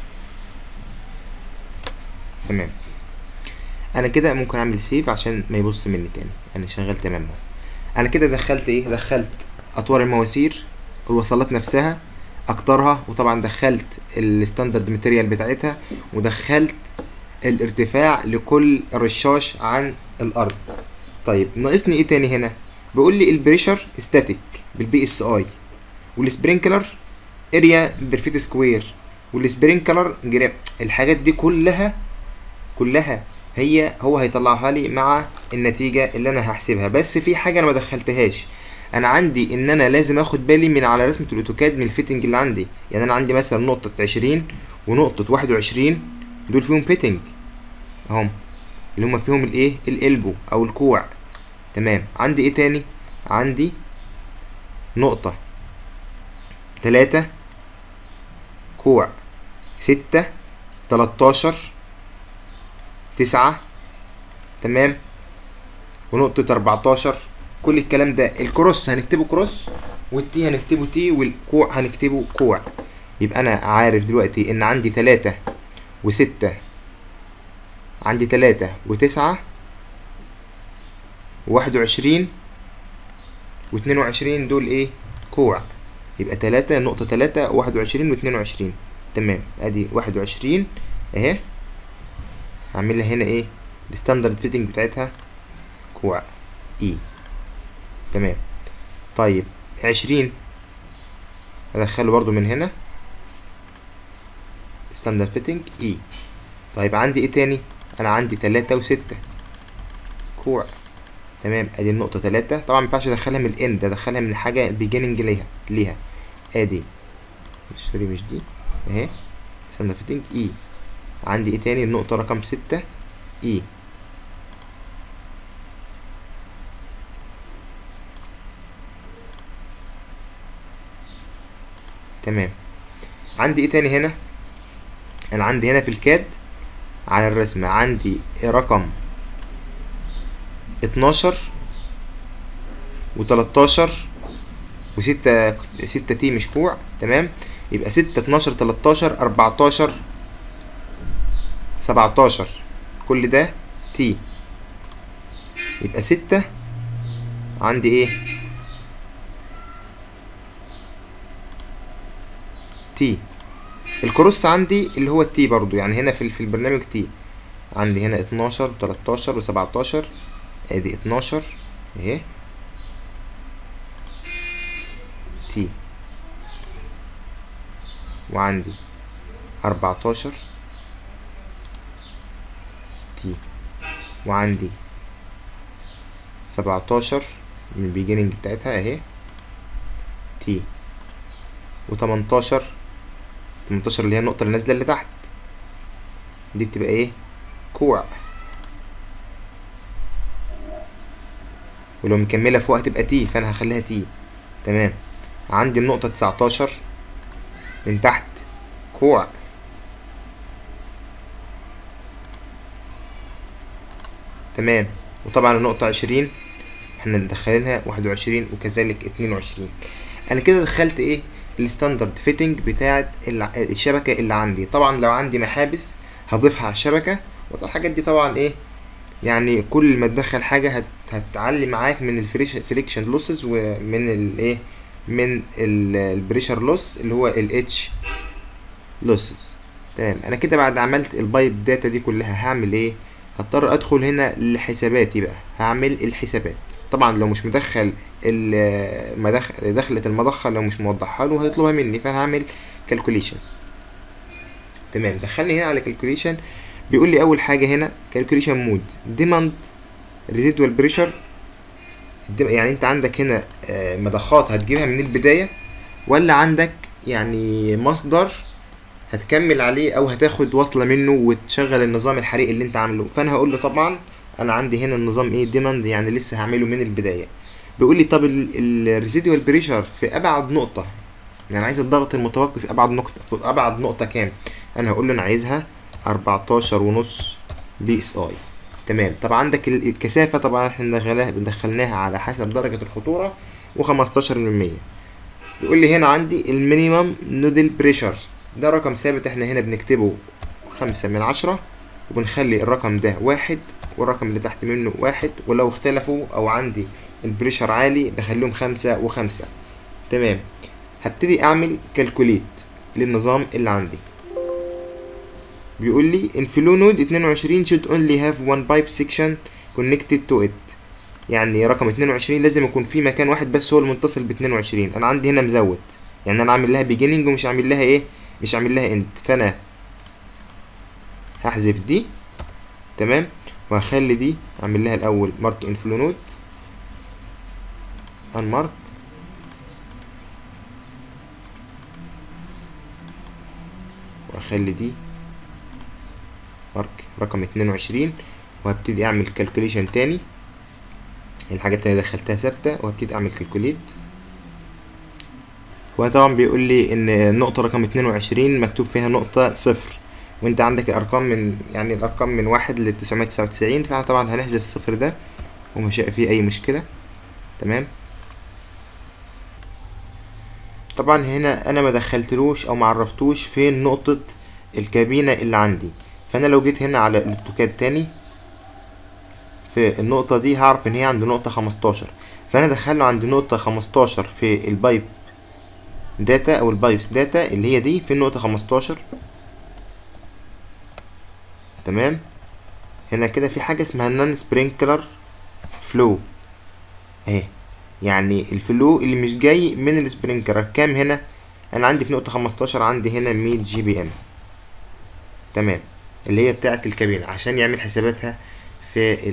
تمام. انا كده ممكن اعمل سيف عشان ما يبص مني تاني. انا شغال تمام اهو. انا كده دخلت ايه؟ دخلت اطوار المواسير، الوصلات نفسها، اقطارها، وطبعا دخلت الستاندرد ماتيريال بتاعتها، ودخلت الارتفاع لكل رشاش عن الارض. طيب ناقصني ايه تاني هنا؟ بيقول لي البريشر ستاتيك بالبي اس اي، والسبرينكلر اريا بير سكوير، والسبرينكلر جراب. الحاجات دي كلها هو هيطلعها لي مع النتيجة اللي انا هحسبها. بس في حاجة انا ما دخلتهاش. انا عندي ان انا لازم اخد بالي من على رسمة الاوتوكاد من الفيتنج اللي عندي. يعني انا عندي مثلا نقطة 20 ونقطة 21 دول فيهم فيتنج اهم، اللي هما فيهم الايه الالبو او الكوع. تمام. عندي ايه تاني؟ عندي نقطة 3 كوع، 6 13 9. تمام. ونقطة 14. كل الكلام ده الكروس هنكتبه كروس، والتي هنكتبه تي، والكوع هنكتبه كوع. يبقى انا عارف دلوقتي ان عندي 3 و6، عندي 3 و9 و21 و22 دول ايه؟ كوع. يبقى 3 نقطة 3 و21 و22. تمام. ادي 21 اهي، هعملها هنا ايه؟ الستاندرد فيتنج بتاعتها كوع اي. تمام. طيب 20 هدخله برضو من هنا ستاندرد فيتنج اي. طيب عندي ايه تاني؟ انا عندي 3 و6 كوع. تمام. ادي النقطة 3. طبعا مينفعش ادخلها من الاند، ادخلها من حاجة بيجيننج ليها. ادي مش دي اهي ستاندرد فيتنج اي. عندي ايه تاني؟ النقطة رقم 6 اي. تمام. عندي ايه تاني هنا؟ انا عندي هنا في الكاد على الرسمة عندي رقم 12 و13 و6 6 تي مش كوع. تمام. يبقى 6 12 13 14 17 كل ده تي. يبقى 6 عندي ايه؟ تي. الكروس عندي اللي هو التي برضو، يعني هنا في البرنامج تي. عندي هنا 12 و13 و17. ادي 12 اهي تي، وعندي 14 تي، وعندي 17 من البيجيننج بتاعتها اهي تي، و18 اللي هي النقطة اللي نازلة اللي تحت دي بتبقى ايه؟ كوع. ولو مكملة فوق هتبقى تي، فانا هخليها تي. تمام. عندي النقطة 19 من تحت كوع. تمام. وطبعا النقطة 20 احنا مدخلينها 21 وكذلك 22. انا كده دخلت ايه؟ الستاندرد فيتنج بتاعت الشبكة اللي عندي. طبعا لو عندي محابس هضيفها على الشبكة، والحاجات دي طبعا ايه يعني كل ما تدخل حاجة هتعلي معاك من الفريكشن لوسز، ومن الايه من البريشر لوس اللي هو الاتش لوسز. تمام. انا كده بعد عملت البايب داتا دي كلها هعمل ايه؟ هضطر ادخل هنا لحساباتي بقى. هعمل الحسابات. طبعا لو مش مدخل دخلة المضخة لو مش موضحها له هيطلبها مني، فانا هعمل كالكوليشن. تمام. دخلني هنا على كالكوليشن. بيقول لي اول حاجة هنا كالكوليشن مود ديماند ريزيدوال بريشر. يعني انت عندك هنا مضخات هتجيبها من البداية، ولا عندك يعني مصدر هتكمل عليه او هتاخد وصلة منه وتشغل النظام الحريق اللي انت عامله. فانا هقول له طبعا انا عندي هنا النظام ايه ديماند، يعني لسه هعمله من البداية. بيقول لي طب الريزيدوال بريشر في ابعد نقطة، يعني عايز الضغط المتوقف في ابعد نقطة، في ابعد نقطة كام؟ انا هقول له انا عايزها 14.5 بي اس اي. تمام. طب عندك الكثافة، طبعا احنا دخلناها على حسب درجة الخطورة و15%. بيقول لي هنا عندي المينيمم نودل بريشر، ده رقم ثابت احنا هنا بنكتبه 5/10، وبنخلي الرقم ده 1 والرقم اللي تحت منه 1، ولو اختلفوا او عندي البريشر عالي بخليهم 5 و5. تمام. هبتدي اعمل كالكوليت للنظام اللي عندي. بيقول لي in flow node 22 should only have one pipe section connected to it، يعني رقم 22 لازم يكون في مكان واحد بس هو المتصل ب 22. انا عندي هنا مزود، يعني انا عامل لها beginning ومش عامل لها ايه، مش عامل لها end، فانا هحذف دي. تمام. وهخلي دي اعمل لها الاول mark in flow node unmark، واخلي دي مارك رقم 22، وهبتدي اعمل كالكوليشن تاني. الحاجات اللي دخلتها ثابته، وهبتدي اعمل كالكوليت. وطبعا بيقول لي ان النقطه رقم 22 مكتوب فيها نقطه 0، وانت عندك الارقام من يعني الارقام من 1 ل 999، فاحنا طبعا هنحذف الصفر ده ومش هيبقى فيه اي مشكله. تمام. طبعا هنا انا ما دخلتلوش او ما عرفتوش فين نقطه الكابينه اللي عندي، فانا لو جيت هنا على الاوتوكاد تاني في النقطة دي هعرف ان هي عند نقطة 15، فانا ادخله عند نقطة 15 في البايب داتا او البايبس داتا اللي هي دي في النقطة 15. تمام. هنا كده في حاجة اسمها نون سبرينكلر فلو اهي، يعني الفلو اللي مش جاي من السبرينكلر كام. هنا انا عندي في نقطة 15 عندي هنا 100 جي بي ام. تمام. اللي هي بتاعة الكابينة عشان يعمل حساباتها في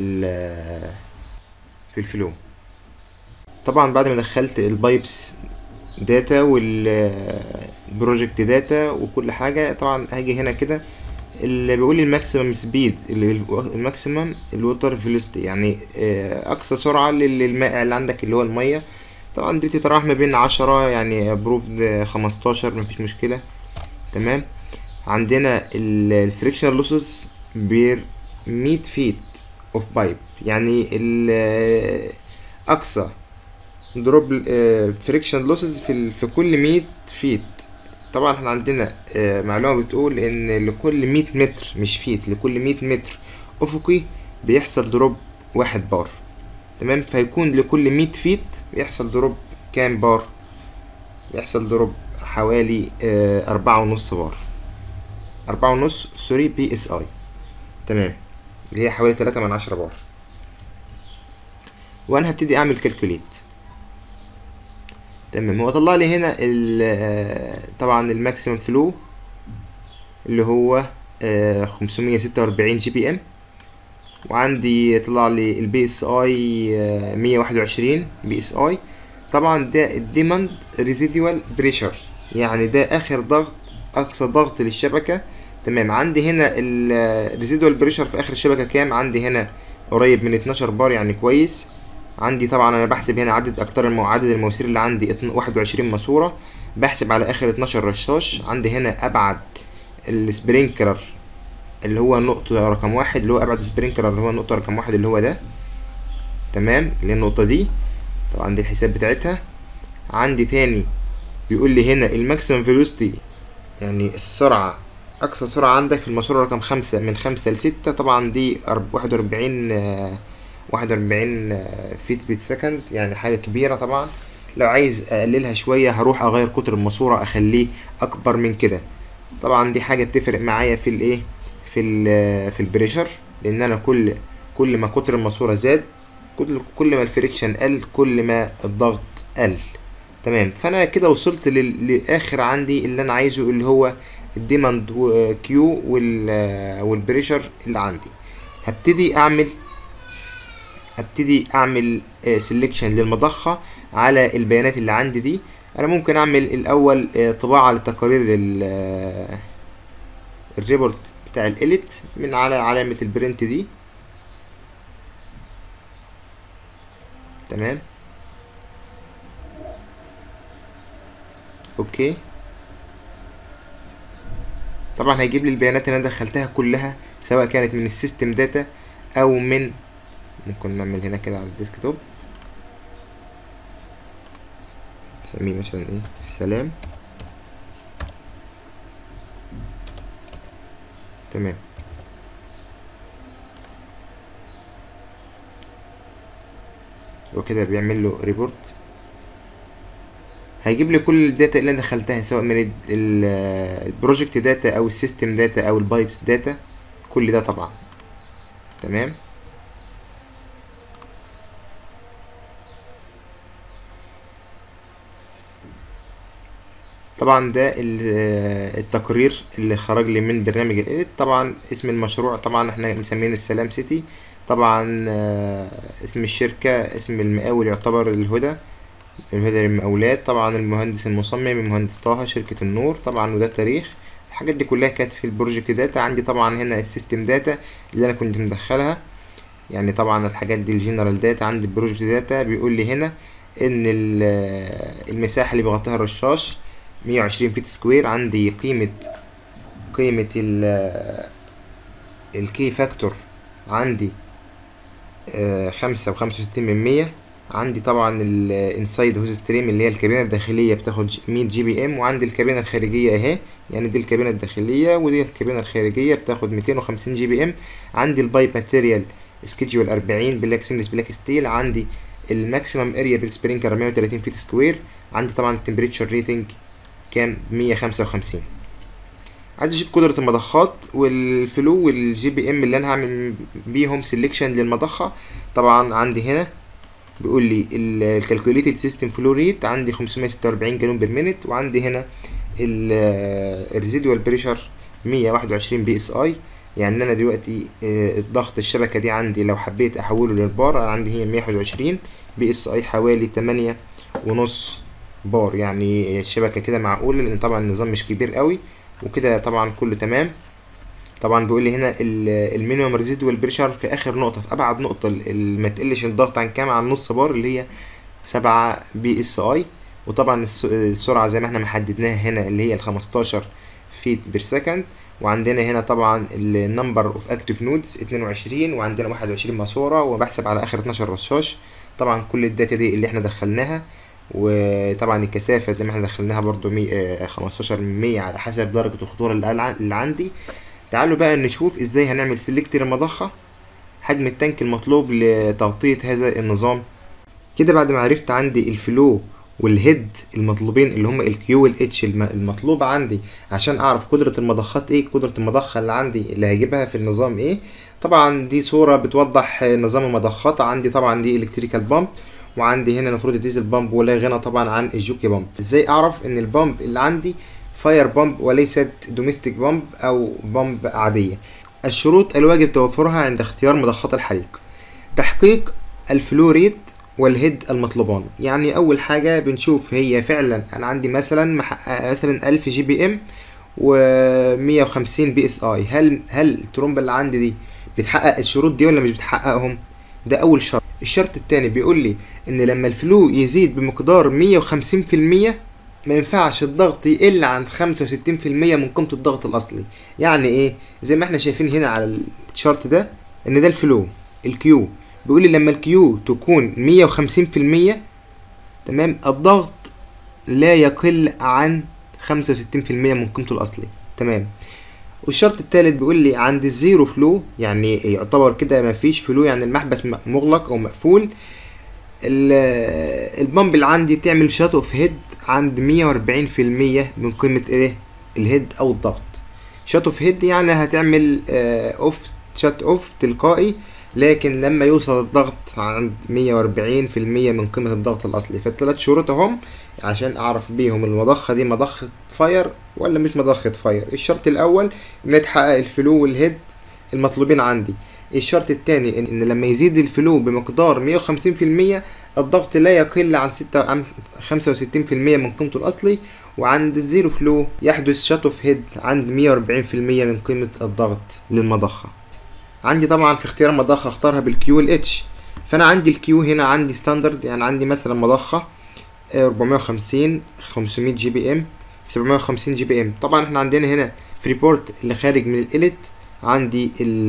الفلو. طبعا بعد ما دخلت البايبس داتا والبروجكت داتا وكل حاجة، طبعا هاجي هنا كده اللي بيقول لي الماكسيمم سبيد، الماكسيمم الووتر فيلوسيتي، يعني اقصى سرعة للمائع اللي عندك اللي هو المية. طبعا دي بتتراوح ما بين 10 يعني ابروفد 15 مفيش مشكلة. تمام. عندنا الفريكشن لوسز بير 100 فيت اوف بايب، يعني اقصى دروب فريكشن لوسز في كل 100 فيت. طبعا احنا عندنا معلومة بتقول ان لكل 100 متر، مش فيت، لكل 100 متر افقي بيحصل دروب 1 بار. تمام. فيكون لكل 100 فيت بيحصل دروب كام بار؟ بيحصل دروب حوالي 4.5 بار، 4.5 سوري بي اس اي. تمام. اللي هي حوالي 3/10 بار. وانا هبتدي اعمل كالكوليت. تمام. هو طلع لي هنا طبعا الماكسيمم فلو اللي هو 546 جي بي ام، وعندي طلع لي البي اس اي 121 بي اس اي. طبعا ده الديماند ريزيدوال بريشر، يعني ده اخر ضغط، اقصى ضغط للشبكة. تمام. عندي هنا الريزيدوال بريشر في اخر الشبكة كام؟ عندي هنا قريب من 12 بار، يعني كويس. عندي طبعا انا بحسب هنا عدد المواسير اللي عندي 21 ماسورة، بحسب على اخر 12 رشاش. عندي هنا ابعد السبرينكلر اللي هو النقطة رقم 1، اللي هو ابعد سبرينكلر اللي هو النقطة رقم 1 اللي هو ده. تمام. اللي هي النقطة دي، طبعا دي الحساب بتاعتها. عندي تاني بيقول لي هنا الماكسيمم فيلوسيتي، يعني السرعة، اقصى سرعة عندك في الماسورة رقم 5 من 5 ل6. طبعا دي 41 فيت بيت سكند، يعني حاجة كبيرة. طبعا لو عايز اقللها شوية هروح اغير قطر الماسورة اخليه اكبر من كده. طبعا دي حاجة بتفرق معايا في الايه، في البريشر، لان انا كل ما قطر الماسورة زاد، كل ما الفريكشن قل، كل ما الضغط قل. تمام. فانا كده وصلت لاخر عندي اللي انا عايزه، اللي هو الديماند كيو والبريشر اللي عندي. هبتدي اعمل سيلكشن للمضخة على البيانات اللي عندي دي. انا ممكن اعمل الاول طباعة لتقارير الريبورت بتاع الاليت من على علامة البرنت دي. تمام. اوكي. طبعا هيجيب لي البيانات اللي انا دخلتها كلها، سواء كانت من السيستم داتا او من، ممكن نعمل هنا كده على الديسكتوب نسميه مثلا ايه، السلام. تمام. وكده بيعمل له ريبورت، هيجيب لي كل الداتا اللي انا دخلتها، سواء من البروجكت داتا او السيستم داتا او البايبس داتا، كل ده طبعا. تمام. طبعا ده التقرير اللي خرج لي من برنامج الايديت. طبعا اسم المشروع طبعا احنا مسمينه السلام سيتي. طبعا اسم الشركة، اسم المقاول يعتبر الهدى للمقاولات. طبعا المهندس المصمم المهندس طه شركة النور. طبعا وده تاريخ. الحاجات دي كلها كانت في البروجكت داتا. عندي طبعا هنا السيستم داتا اللي انا كنت مدخلها، يعني طبعا الحاجات دي الجنرال داتا. عندي البروجكت داتا بيقول لي هنا ان المساحة اللي بيغطيها الرشاش 120 فيت سكوير. عندي قيمة الكي فاكتور عندي 5.65%. عندي طبعا الانسايد هوز ستريم اللي هي الكابينة الداخلية بتاخد 100 جي بي ام، وعندي الكابينة الخارجية اهي، يعني دي الكابينة الداخلية ودي الكابينة الخارجية بتاخد 250 جي بي ام. عندي البايب ماتيريال سكيدجول 40 بلاك سيملس بلاك ستيل. عندي الماكسيمم اريا بالسبرينكلر 130 فيت سكوير. عندي طبعا التمبريتشر ريتنج كام 155. عايز اشوف قدرة المضخات والفلو والجي بي ام اللي انا هعمل بيهم سيلكشن للمضخة. طبعا عندي هنا بيقول لي الكالكوليتد سيستم فلو ريت عندي 546 جالون بير مينت، وعندي هنا الريزيدوال بريشر 121 بي اس اي. يعني انا دلوقتي الضغط الشبكة دي عندي لو حبيت احوله للبار عندي هي 121 بي اس اي، حوالي 8.5 بار. يعني الشبكة كده معقولة لان طبعا النظام مش كبير قوي، وكده طبعا كله تمام. طبعا بيقول لي هنا المينيمم ريزيدوال بريشر في اخر نقطة، في ابعد نقطة ما تقلش الضغط عن كام، عن نص بار اللي هي 7 بي اس اي. وطبعا السرعة زي ما احنا محددناها هنا اللي هي 15 فيت بير سكند. وعندنا هنا طبعا النمبر اوف اكتيف نودز 22، وعندنا 21 ماسورة، وبحسب على اخر 12 رشاش. طبعا كل الداتا دي اللي احنا دخلناها. وطبعا الكثافة زي ما احنا دخلناها برضو 15% على حسب درجة الخطورة اللي عندي. تعالوا بقى نشوف ازاي هنعمل سيلكت للمضخة، حجم التانك المطلوب لتغطية هذا النظام. كده بعد ما عرفت عندي الفلو والهيد المطلوبين اللي هم الكيو والاتش المطلوبة عندي عشان اعرف قدرة المضخات ايه، قدرة المضخة اللي عندي اللي هجيبها في النظام ايه. طبعا دي صورة بتوضح نظام المضخات. عندي طبعا دي الكتريكال بامب، وعندي هنا المفروض الديزل بامب، ولا غنى طبعا عن الجوكي بامب. ازاي اعرف ان البامب اللي عندي فاير بامب وليست دوميستيك بامب او بامب عادية؟ الشروط الواجب توفرها عند اختيار مضخات الحريق: تحقيق الفلو ريت والهيد المطلوبان. يعني اول حاجة بنشوف هي فعلا انا عندي مثلا محققة مثلا 1000 جي بي ام و150 بي اس اي، هل الترومبة اللي عندي دي بتحقق الشروط دي ولا مش بتحققهم؟ ده اول شرط. الشرط التاني بيقول لي ان لما الفلو يزيد بمقدار 150% ما ينفعش الضغط يقل عن 65% من قيمة الضغط الاصلي. يعني ايه؟ زي ما احنا شايفين هنا على الشارت ده ان ده الفلو الكيو، بيقول لي لما الكيو تكون 150% تمام الضغط لا يقل عن 65% من قيمته الاصلي. تمام. والشرط الثالث بيقول لي عند الزيرو فلو، يعني يعتبر كده ما فيش فلو، يعني المحبس مغلق او مقفول، البامب اللي عندي تعمل شات اوف هيد عند 140% من قيمة ايه الهيد او الضغط. شات اوف هيد يعني هتعمل اوف شات اوف تلقائي، لكن لما يوصل الضغط عند 140% من قيمة الضغط الأصلي. فالتلات شروط اهم عشان أعرف بيهم المضخة دي مضخة فاير ولا مش مضخة فاير. الشرط الأول إن تحقق الفلو والهيد المطلوبين عندي. الشرط التاني إن لما يزيد الفلو بمقدار 150% الضغط لا يقل عن 65% من قيمته الأصلي. وعند الزيرو فلو يحدث شات اوف هيد عند 140% من قيمة الضغط للمضخة. عندي طبعا في اختيار المضخة اختارها بالكيو والاتش. فانا عندي الكيو هنا عندي ستاندرد، يعني عندي مثلا مضخة 450 500 جي بي ام 750 جي بي ام. طبعا احنا عندنا هنا فريبورت اللي خارج من الاليت، عندي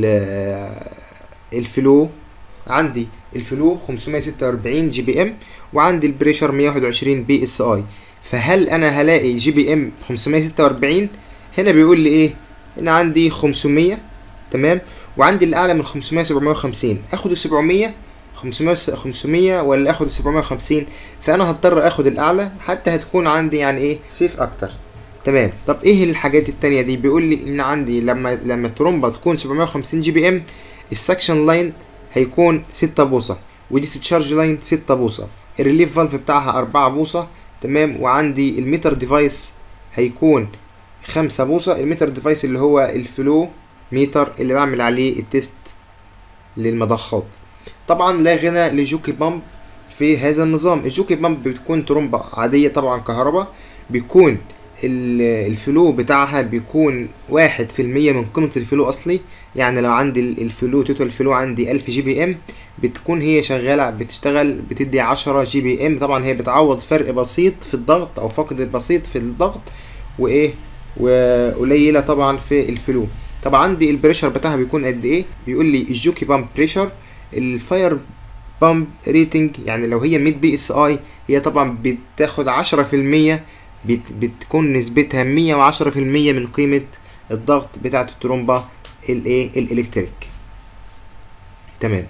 الفلو، عندي الفلو 546 جي بي ام، وعندي البريشر 121 بي اس اي. فهل انا هلاقي جي بي ام 546؟ هنا بيقول لي ايه؟ هنا عندي 500 تمام، وعندي الاعلى من 500 750. اخد ال 700 500 ولا اخد ال 750؟ فانا هضطر اخد الاعلى حتى هتكون عندي يعني ايه سيف اكتر. تمام. طب ايه الحاجات التانية دي؟ بيقول لي ان عندي لما الترومبه تكون 750 جي بي ام السكشن لاين هيكون 6 بوصه، وديسشارج لاين 6 بوصه، الريليف فالف بتاعها 4 بوصه تمام، وعندي الميتر ديفايس هيكون 5 بوصه. الميتر ديفايس اللي هو الفلو ميتر اللي بعمل عليه التيست للمضخات. طبعا لا غنى لجوكي بامب في هذا النظام. الجوكي بامب بتكون ترومبة عادية طبعا كهرباء، بيكون الفلو بتاعها بيكون 1% من قيمة الفلو أصلي. يعني لو عندي الفلو توتال فلو عندي 1000 جي بي ام، بتكون هي شغالة بتشتغل بتدي 10 جي بي ام. طبعا هي بتعوض فرق بسيط في الضغط أو فقد بسيط في الضغط وإيه وقليلة طبعا في الفلو. طبعا عندي البريشر بتاعها بيكون قد ايه؟ بيقول لي الجوكي بامب بريشر، الفاير بامب ريتنج، يعني لو هي 100 بي اس اي هي طبعا بتاخد 10%، بتكون نسبتها 110% من قيمة الضغط بتاعة الترومبة الايه الالكتريك. تمام.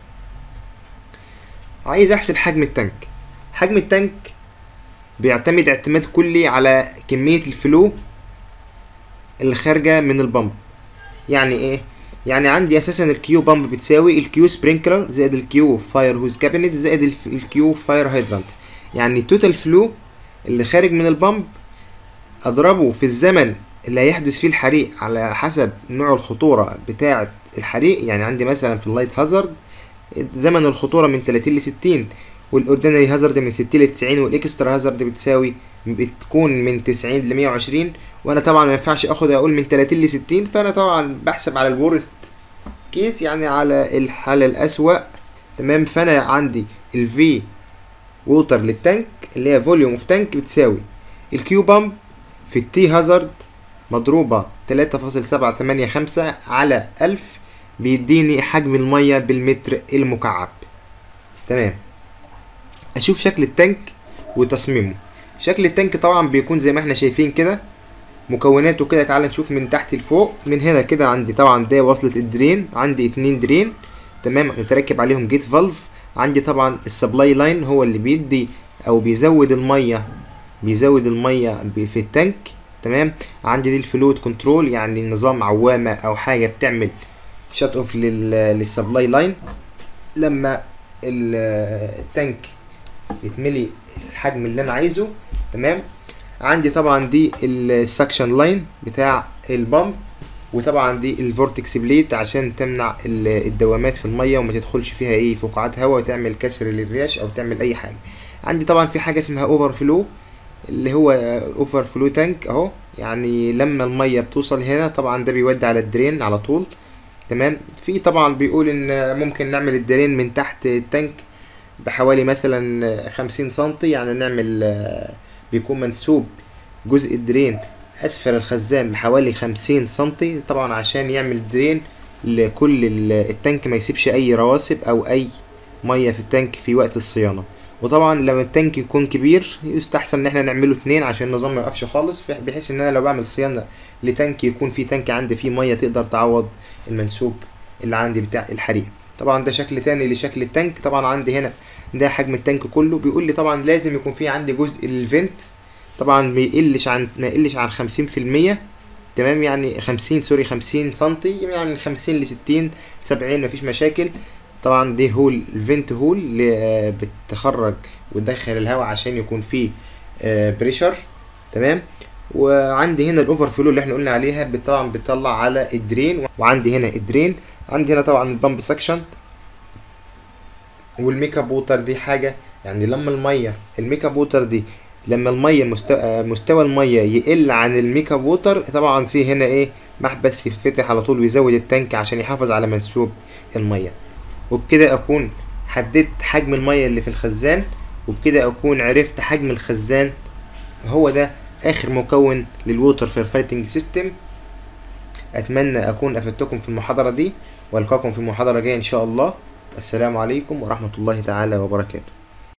عايز احسب حجم التانك. حجم التانك بيعتمد اعتماد كلي على كمية الفلو اللي خارجة من البامب. يعني ايه؟ يعني عندي اساسا الكيو بامب بتساوي الكيو سبرينكلر زائد الكيو فاير هوز كابينت زائد الكيو فاير هيدرانت. يعني التوتال فلو اللي خارج من البامب اضربه في الزمن اللي هيحدث فيه الحريق على حسب نوع الخطورة بتاعة الحريق. يعني عندي مثلا في اللايت هازارد زمن الخطورة من 30 ل 60، والاوردينري هازارد من 60 ل 90، والاكسترا هازارد بتكون من 90 ل 120. وانا طبعا ما ينفعش اقول من 30 ل 60، فانا طبعا بحسب على الورست كيس، يعني على الحالة الاسوأ. تمام. فانا عندي الفي ووتر للتانك اللي هي فوليوم اوف تانك بتساوي الكيو بامب في التي هازارد مضروبة 3.785 على 1000، بيديني حجم المية بالمتر المكعب. تمام. اشوف شكل التانك وتصميمه. شكل التانك طبعا بيكون زي ما احنا شايفين كده، مكوناته كده. تعال نشوف من تحت لفوق. من هنا كده عندي طبعا ده وصلة الدرين، عندي 2 درين تمام متركب عليهم جيت فالف. عندي طبعا السبلاي لاين هو اللي بيدي او بيزود المية في التانك. تمام. عندي دي الفلويد كنترول، يعني نظام عوامة او حاجة بتعمل شات اوف للسبلاي لاين لما التانك يتملي الحجم اللي انا عايزه. تمام. عندي طبعا دي السكشن لاين بتاع البامب، وطبعا دي الفورتكس بليت عشان تمنع الدوامات في الميه وما تدخلش فيها ايه فقاعات هواء وتعمل كسر للريش او تعمل اي حاجه. عندي طبعا في حاجه اسمها اوفر فلو، اللي هو اوفر فلو تانك اهو، يعني لما الميه بتوصل هنا طبعا ده بيودي على الدرين على طول. تمام. في طبعا بيقول ان ممكن نعمل الدرين من تحت التانك بحوالي مثلا 50 سنتي، يعني نعمل بيكون منسوب جزء الدرين اسفل الخزان بحوالي 50 سنتي طبعا عشان يعمل درين لكل التانك، ما يسيبش اي رواسب او اي ميه في التانك في وقت الصيانه. وطبعا لما التانك يكون كبير يستحسن ان احنا نعمله 2 عشان النظام ما يقفش خالص، بحيث ان انا لو بعمل صيانه لتانك يكون في تانك عندي فيه ميه تقدر تعوض المنسوب اللي عندي بتاع الحريق. طبعا ده شكل تاني لشكل التانك. طبعا عندي هنا ده حجم التانك كله. بيقول لي طبعا لازم يكون في عندي جزء للفنت، طبعا ما يقلش عن 50%. تمام. يعني 50 سنتي، يعني من 50 ل 60 70 مفيش مشاكل. طبعا دي هول الفنت هول اللي بتخرج وتدخل الهواء عشان يكون فيه بريشر. تمام. وعندي هنا الاوفر فلو اللي احنا قلنا عليها طبعا بتطلع على الدرين، وعندي هنا الدرين. عندي هنا طبعا البامب سكشن والميك اب ووتر. دي حاجه يعني لما الميه الميك اب ووتر دي لما الميه مستوى الميه يقل عن الميك اب ووتر، طبعا في هنا ايه محبس يتفتح على طول ويزود التانك عشان يحافظ على منسوب الميه. وبكده اكون حددت حجم الميه اللي في الخزان، وبكده اكون عرفت حجم الخزان. هو ده اخر مكون للووتر فايتنج سيستم. اتمنى اكون افدتكم في المحاضرة دي، والقاكم في محاضرة جاية ان شاء الله. السلام عليكم ورحمة الله تعالى وبركاته.